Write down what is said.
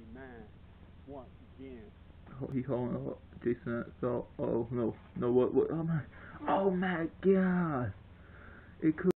man once again. Oh, he calling out Jason. Oh no, what? Oh my God! It could.